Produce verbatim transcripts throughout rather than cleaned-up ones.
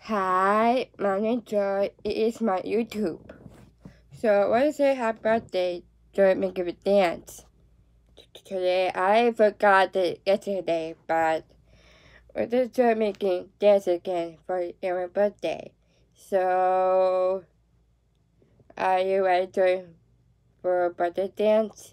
Hi, my name is Joy. It is my YouTube. So I want to say happy birthday, Joy Make a Dance. Today, I forgot it yesterday, but we're just Joy making dance again for Aaron's birthday. So, are you ready Joy, for a birthday dance?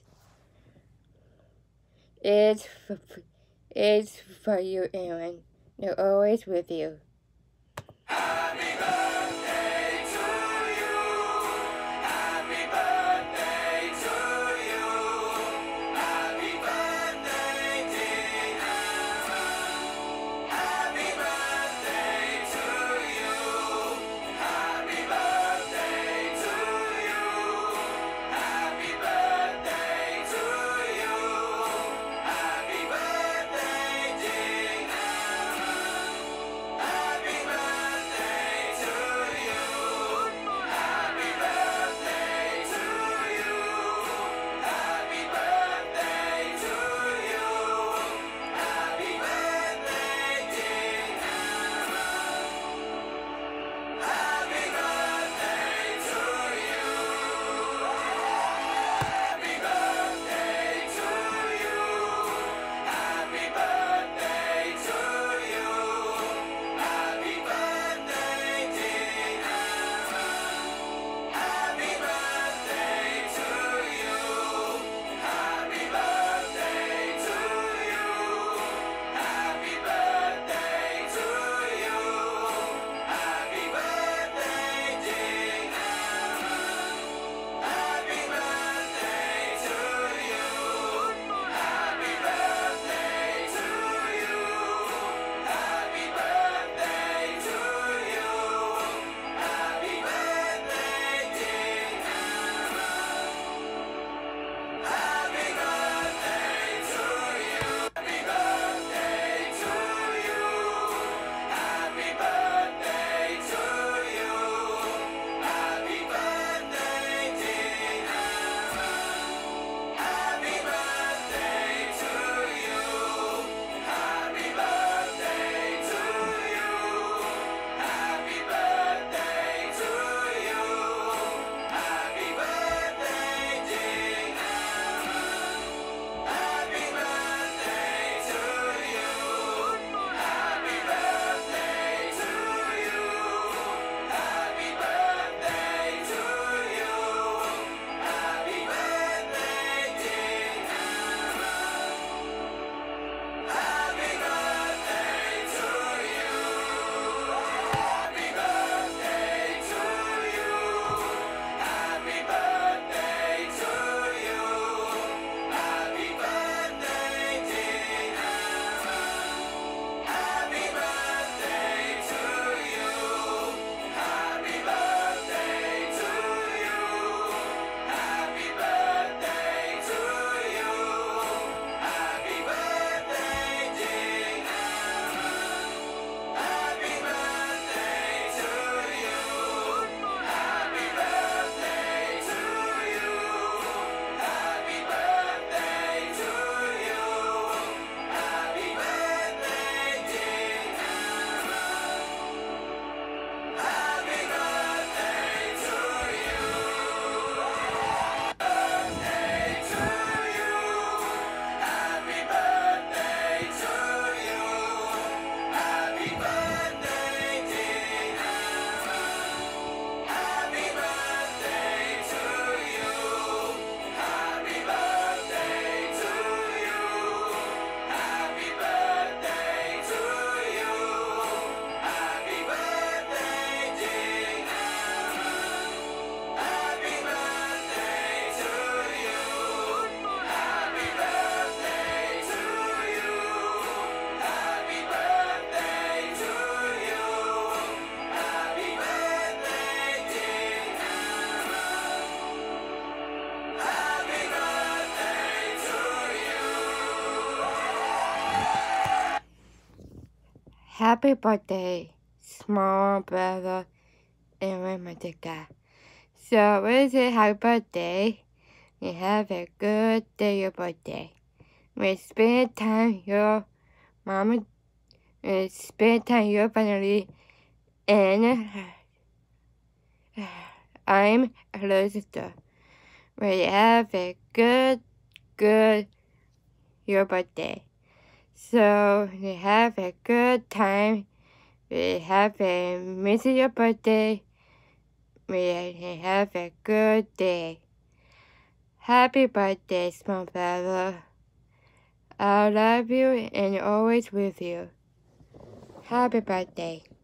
It's for, it's for you, Aaron. They're always with you. Happy birthday to you. Happy birthday to you. Happy birthday, dear Aaron. Happy birthday to you. Happy birthday to you. Happy birthday to you. Happy birthday, dear Aaron. Happy birthday to you. Happy birthday to you. Happy birthday to you. Happy birthday, dear Aaron. Happy birthday to you. Happy birthday to you. Happy birthday to you. Happy birthday, dear Aaron. Happy birthday to you. Happy birthday to you. Happy birthday to you. Happy birthday, dear Aaron. Happy birthday to you. Happy birthday to you. Happy birthday to you. Happy birthday, dear Aaron. Happy birthday to you. Happy birthday to you. Happy birthday to you. Happy birthday, dear Aaron. Happy birthday to you. Happy birthday to you. Happy birthday to you. Happy birthday, dear Aaron. Happy birthday to you. Happy birthday to you. Happy birthday to you. Happy birthday, dear Aaron. Happy birthday to you. Happy birthday to you. Happy birthday to you. Happy birthday, dear Aaron. Happy birthday to you. Happy birthday to you. Happy birthday to you. Happy birthday, dear Aaron. Happy birthday to you. Happy birthday to you. Happy birthday to you. Happy birthday, dear Aaron. Happy birthday to you. Birthday to you. Happy birthday to you. Happy birthday, dear Aaron. Happy birthday to you. Happy birthday to you. Happy birthday to you. Happy birthday, dear Aaron. Happy birthday to you. Happy birthday to you. Happy birthday to you. Happy birthday, dear Aaron. Happy birthday to you. Happy birthday, small brother Aaron Martinka. So I want to say happy birthday and have a good day your birthday. We spend time with your mom and spend time with your family And I'm Elizabeth. We have a good, good your birthday. So we have a good time. We have a miss your birthday. We have a good day. Happy birthday, small fella. I love you and always with you. Happy birthday.